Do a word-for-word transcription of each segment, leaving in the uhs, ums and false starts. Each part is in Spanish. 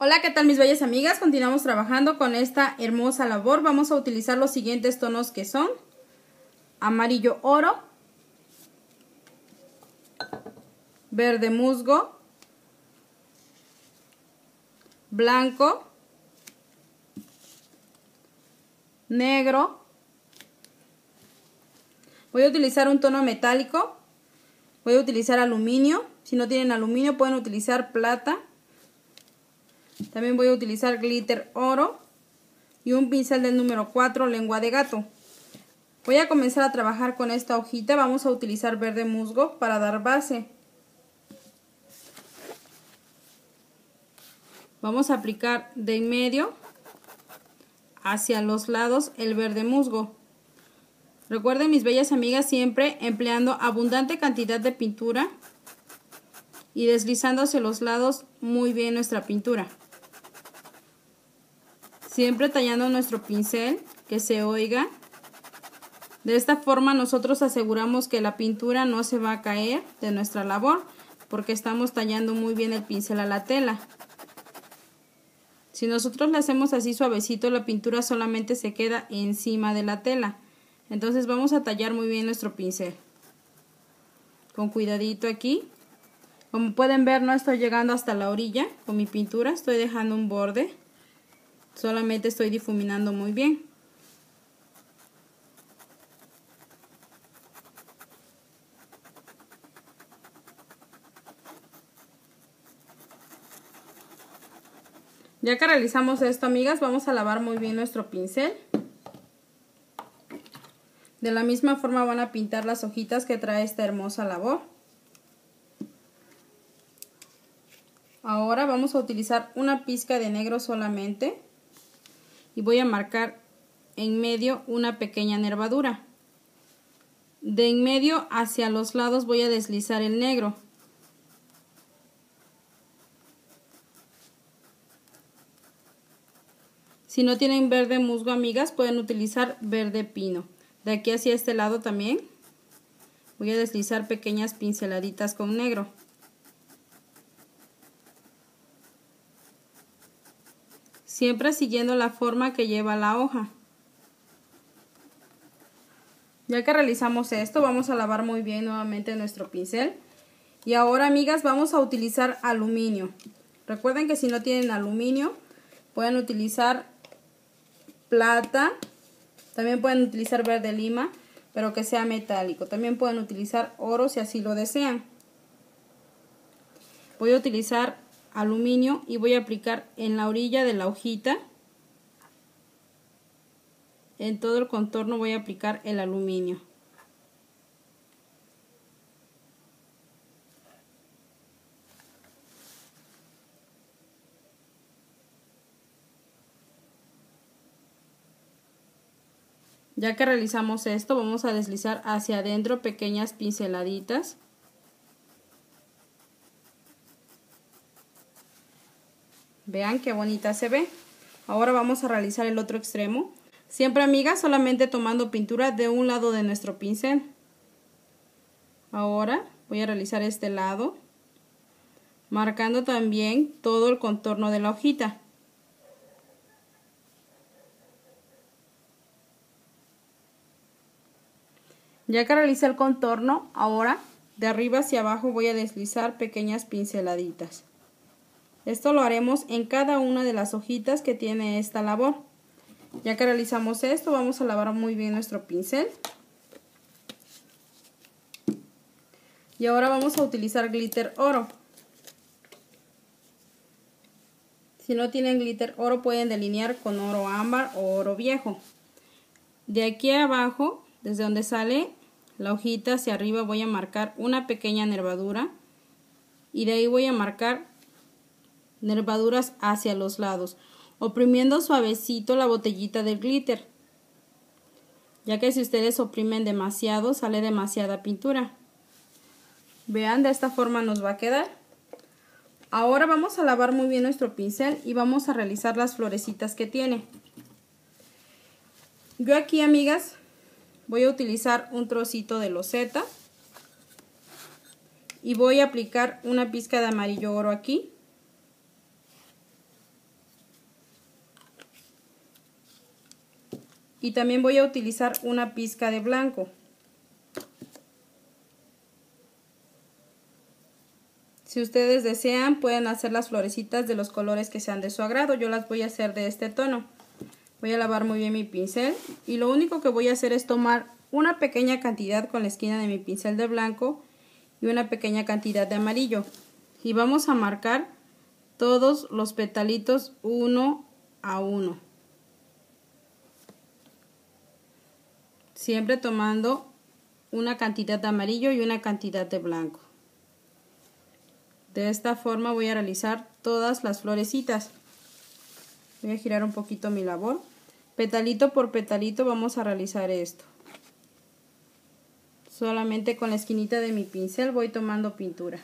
Hola, ¿qué tal mis bellas amigas? Continuamos trabajando con esta hermosa labor. Vamos a utilizar los siguientes tonos que son amarillo oro, verde musgo, blanco, negro. Voy a utilizar un tono metálico, voy a utilizar aluminio. Si no tienen aluminio pueden utilizar plata. También voy a utilizar glitter oro y un pincel del número cuatro, lengua de gato. Voy a comenzar a trabajar con esta hojita. Vamos a utilizar verde musgo para dar base. Vamos a aplicar de en medio hacia los lados el verde musgo. Recuerden, mis bellas amigas, siempre empleando abundante cantidad de pintura y deslizando hacia los lados muy bien nuestra pintura. Siempre tallando nuestro pincel, que se oiga. De esta forma nosotros aseguramos que la pintura no se va a caer de nuestra labor, porque estamos tallando muy bien el pincel a la tela. Si nosotros le hacemos así suavecito, la pintura solamente se queda encima de la tela. Entonces vamos a tallar muy bien nuestro pincel. Con cuidadito aquí. Como pueden ver, no estoy llegando hasta la orilla con mi pintura, estoy dejando un borde. Solamente estoy difuminando muy bien. Ya que realizamos esto, amigas, vamos a lavar muy bien nuestro pincel. De la misma forma van a pintar las hojitas que trae esta hermosa labor. Ahora vamos a utilizar una pizca de negro solamente. Y voy a marcar en medio una pequeña nervadura. De en medio hacia los lados voy a deslizar el negro. Si no tienen verde musgo, amigas, pueden utilizar verde pino. De aquí hacia este lado también voy a deslizar pequeñas pinceladitas con negro. Siempre siguiendo la forma que lleva la hoja. Ya que realizamos esto, vamos a lavar muy bien nuevamente nuestro pincel. Y ahora, amigas, vamos a utilizar aluminio. Recuerden que si no tienen aluminio, pueden utilizar plata. También pueden utilizar verde lima, pero que sea metálico. También pueden utilizar oro si así lo desean. Voy a utilizar aluminio y voy a aplicar en la orilla de la hojita. En todo el contorno voy a aplicar el aluminio. Ya que realizamos esto, vamos a deslizar hacia adentro pequeñas pinceladitas. Vean qué bonita se ve. Ahora vamos a realizar el otro extremo. Siempre, amigas, solamente tomando pintura de un lado de nuestro pincel. Ahora voy a realizar este lado, marcando también todo el contorno de la hojita. Ya que realicé el contorno, ahora de arriba hacia abajo voy a deslizar pequeñas pinceladitas. Esto lo haremos en cada una de las hojitas que tiene esta labor. Ya que realizamos esto, vamos a lavar muy bien nuestro pincel. Y ahora vamos a utilizar glitter oro. Si no tienen glitter oro, pueden delinear con oro ámbar o oro viejo. De aquí abajo, desde donde sale la hojita hacia arriba, voy a marcar una pequeña nervadura. Y de ahí voy a marcar nervaduras hacia los lados, oprimiendo suavecito la botellita del glitter, ya que si ustedes oprimen demasiado sale demasiada pintura. Vean, de esta forma nos va a quedar. Ahora vamos a lavar muy bien nuestro pincel y vamos a realizar las florecitas que tiene. Yo aquí, amigas, voy a utilizar un trocito de loseta y voy a aplicar una pizca de amarillo oro aquí. y también voy a utilizar una pizca de blanco. Si ustedes desean, pueden hacer las florecitas de los colores que sean de su agrado. Yo las voy a hacer de este tono. Voy a lavar muy bien mi pincel y lo único que voy a hacer es tomar una pequeña cantidad con la esquina de mi pincel de blanco y una pequeña cantidad de amarillo. Y vamos a marcar todos los petalitos uno a uno. Siempre tomando una cantidad de amarillo y una cantidad de blanco. De esta forma voy a realizar todas las florecitas. Voy a girar un poquito mi labor. Petalito por petalito vamos a realizar esto. Solamente con la esquinita de mi pincel voy tomando pintura.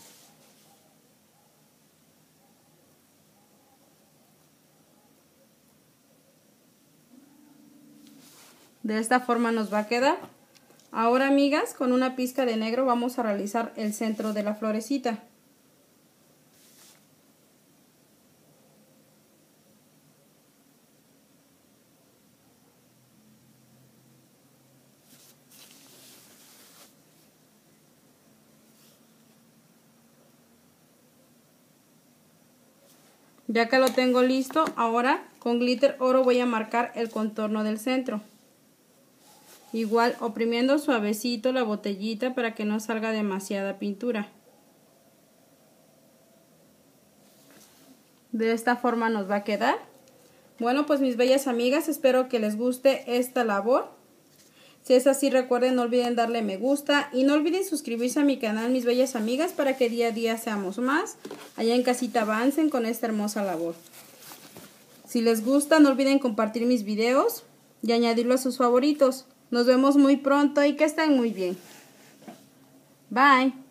De esta forma nos va a quedar. Ahora, amigas, con una pizca de negro vamos a realizar el centro de la florecita. Ya que lo tengo listo, ahora con glitter oro voy a marcar el contorno del centro. Igual oprimiendo suavecito la botellita para que no salga demasiada pintura. De esta forma nos va a quedar. Bueno, pues mis bellas amigas, espero que les guste esta labor. Si es así, recuerden, no olviden darle me gusta y no olviden suscribirse a mi canal, mis bellas amigas, para que día a día seamos más. Allá en casita avancen con esta hermosa labor. Si les gusta, no olviden compartir mis videos y añadirlo a sus favoritos. Nos vemos muy pronto y que estén muy bien. Bye.